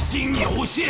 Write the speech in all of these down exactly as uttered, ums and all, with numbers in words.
心有限。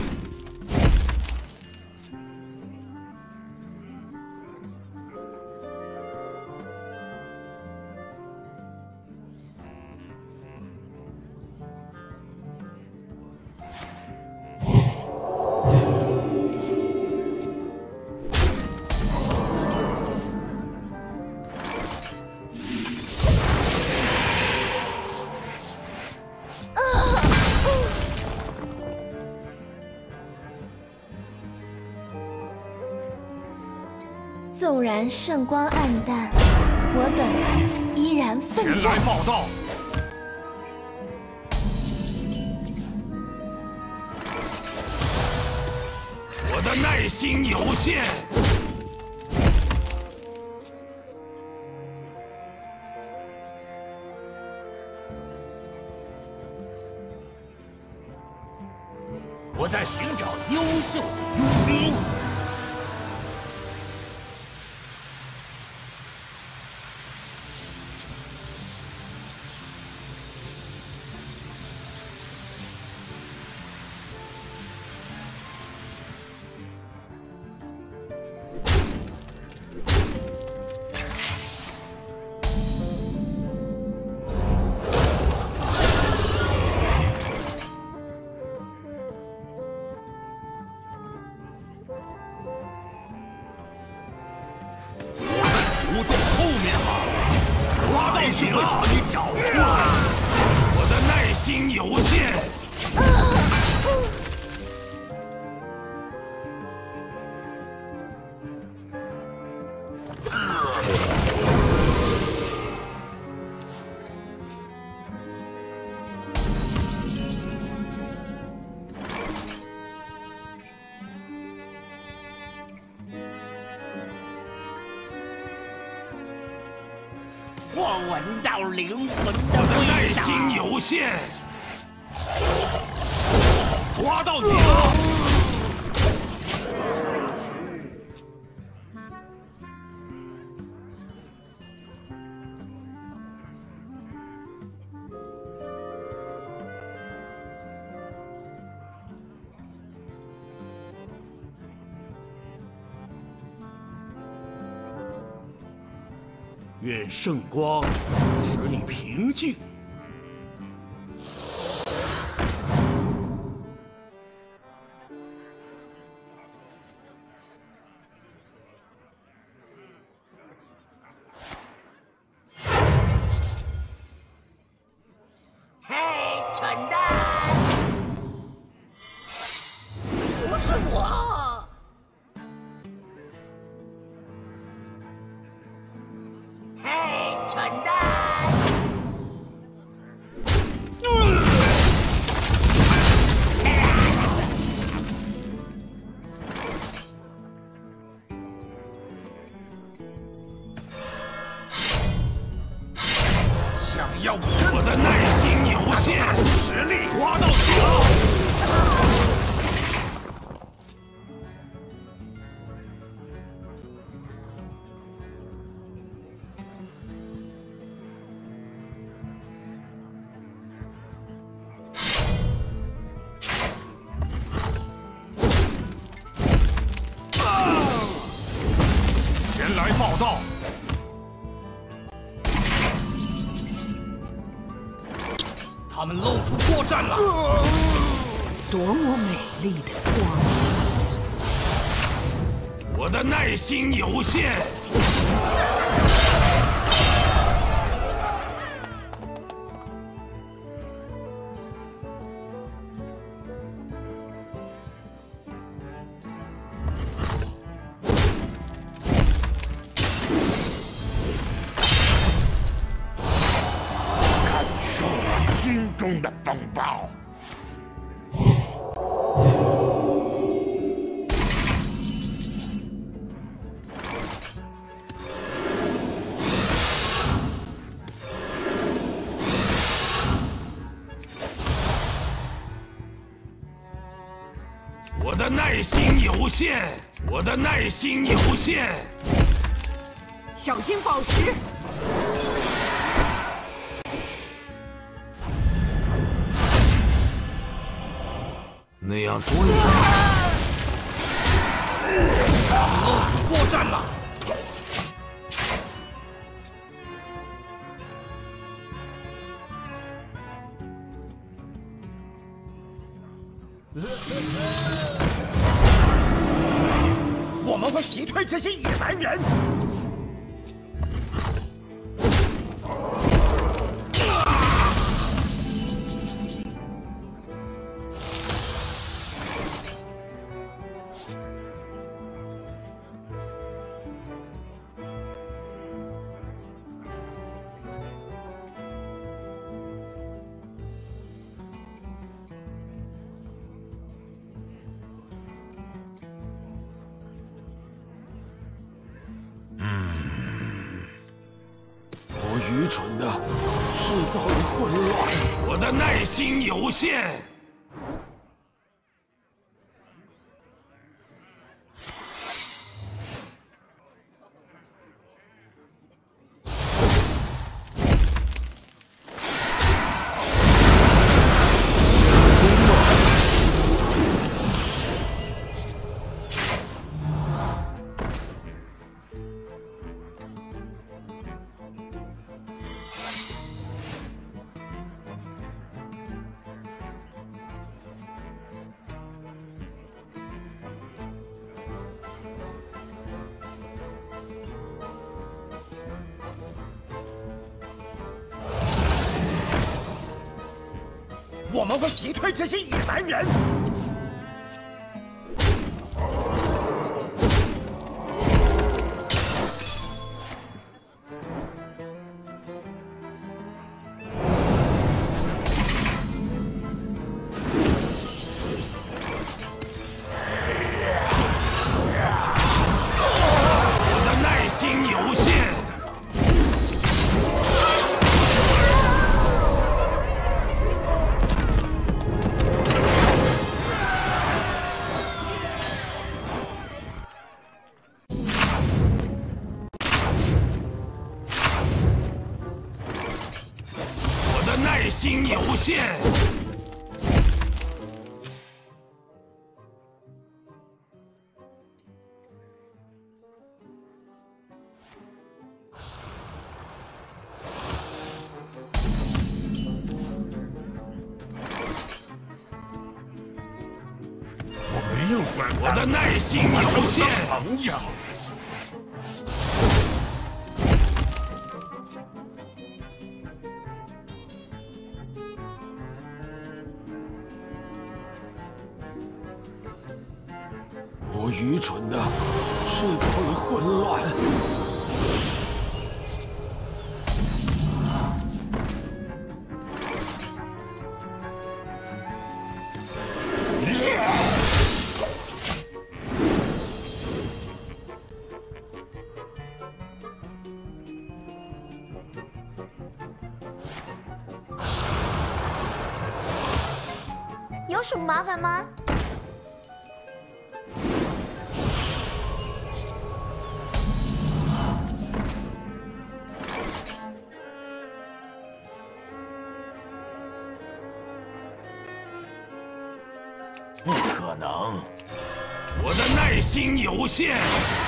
纵然圣光暗淡，我等依然奋战。 前来报道。我的耐心有限。我在寻找优秀的佣兵。 不在后面吗？抓到你了！把你找出来！我的耐心有限。 我闻到灵魂的我的耐味道。 心有限。抓到你了！ 愿圣光使你平静。 嘿，蠢蛋！不是我。 蠢蛋！ 想要我的耐心有限，实力抓到你了！ 前来报道。他们露出破绽了。 多么美丽的光！ 我的耐心有限。 心中的风暴。 我的耐心有限，我的耐心有限。 小心宝石！ 我那样多一点。 作战了！我们会击退这些野蛮人。 愚蠢的，制造了混乱。我的耐心有限。 我们会击退这些野蛮人。 我的耐心有限。 耐心有限。 我没有管我的耐心有限。 朋友。 我愚蠢的制造了混乱。 有什么麻烦吗？ 不可能！ 我的耐心有限。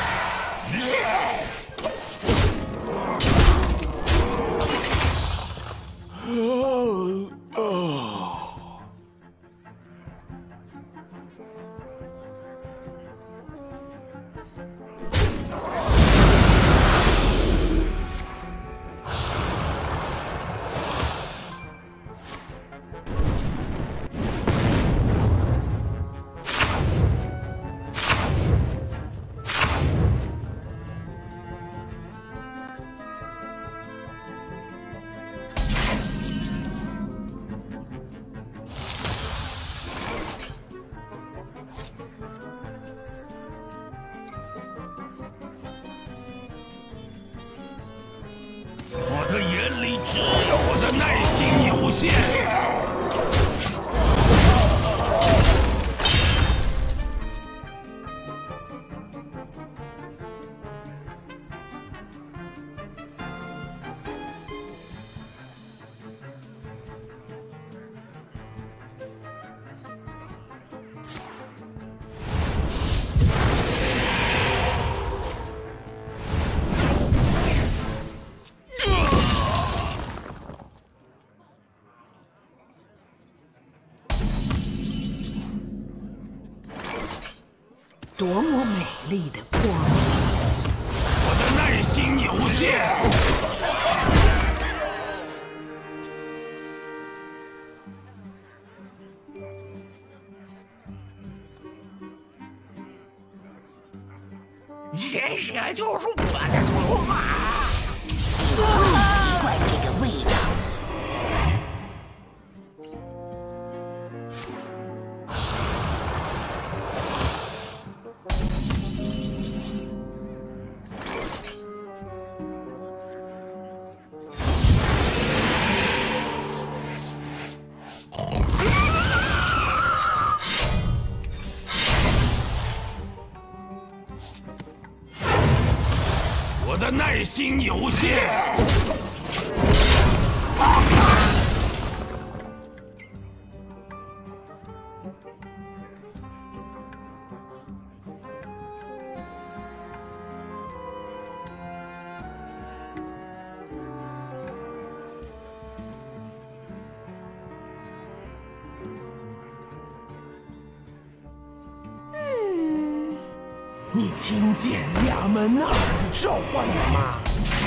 我的眼里只有我的耐心有限。 多么美丽的光！ 我的耐心有限。 谢谢，就是我的筹码。 不习惯这个味道。 我的耐心有限。 你听见亚门纳尔的召唤了吗？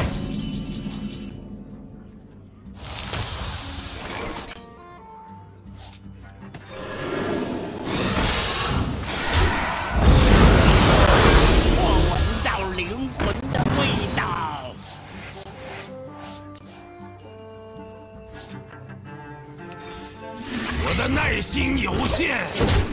我闻到灵魂的味道。 我的耐心有限。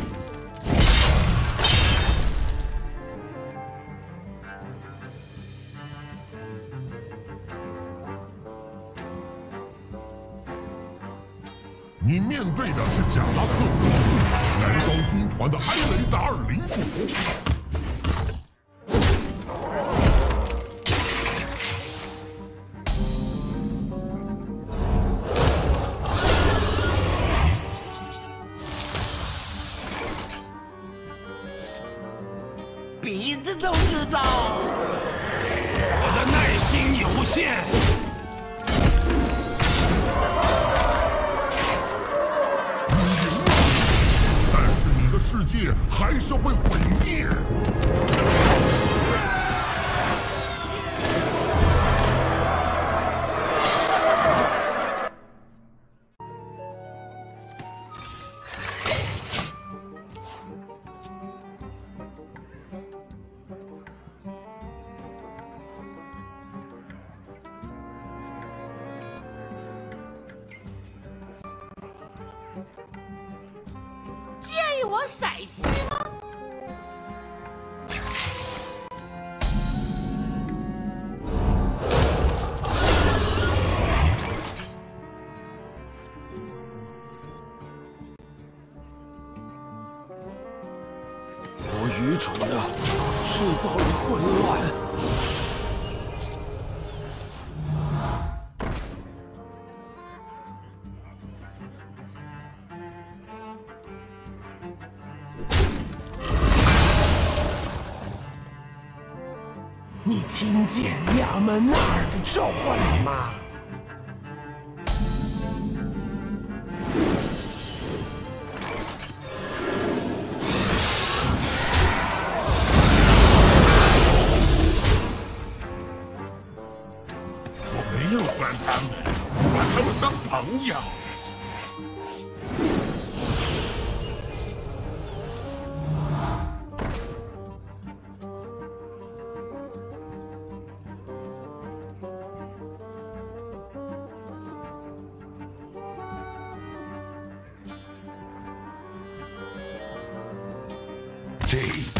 你面对的是贾拉克斯，燃烧军团的埃雷达尔领主。 鼻子都知道。 我的耐心有限。 世界还是会毁灭。 介意我骰西吗？ 我愚蠢的制造了混乱。 你听见亚门纳尔的召唤了吗？ 我没有烦他们，把他们当朋友。 这